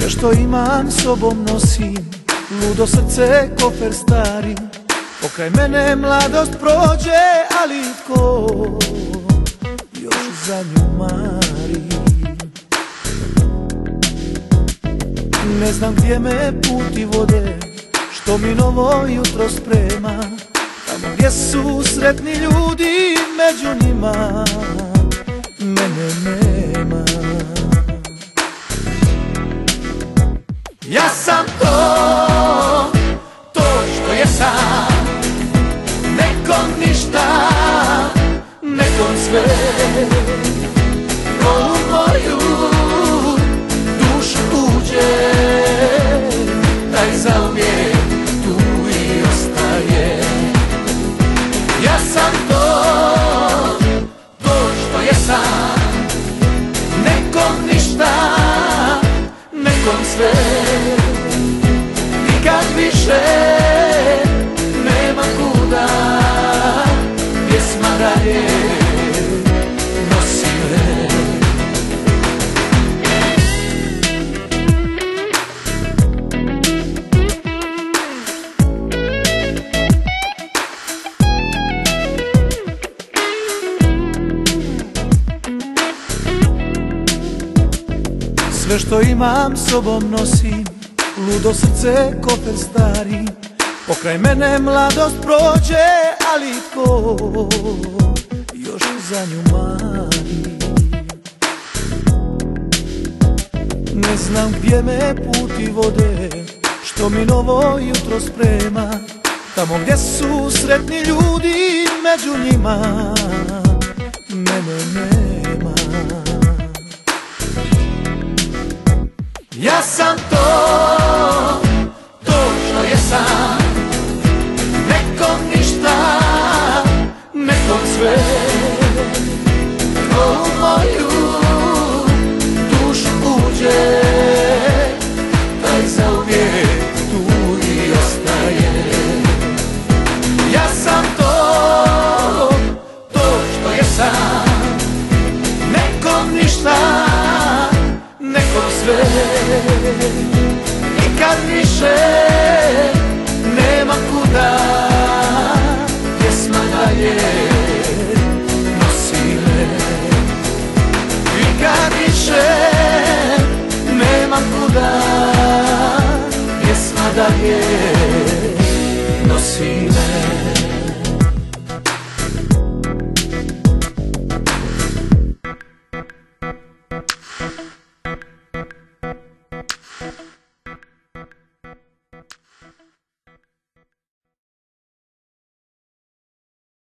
Sve što imam sobom nosim, ludo srce kofer stari. Pokraj mene mladost prođe, ali tko još za nju mari? Ne znam gdje me puti vode, što mi novo jutro sprema. Tamo gdje su sretni ljudi, među njima mene nema. Ja sam to što jesam, nekom ništa, nekom sve. Ko u moju dušu uđe, taj zauvijek tu i ostaje. Ja sam to što jesam, nekom ništa, nekom sve. Nikad više nema kuda, pjesma dalje nosi me. Sve što imam sobom nosim, ludo srce kofer stari. Pokraj mene mladost prođe, ali tko još za nju mari? Ne znam gdje me puti vode, što mi novo jutro sprema. Tamo gdje su sretni ljudi, među njima mene nema. Ja sam to što jesam, nekom ništa, nekom sve. Ko u moju dušu uđe, taj zauvijek tu i ostaje. Ja sam to što jesam, nekom ništa, nekom sve. Nikad više nema kuda, pjesma dalje nosi me. Nikad više nema kuda, pjesma dalje nosi me.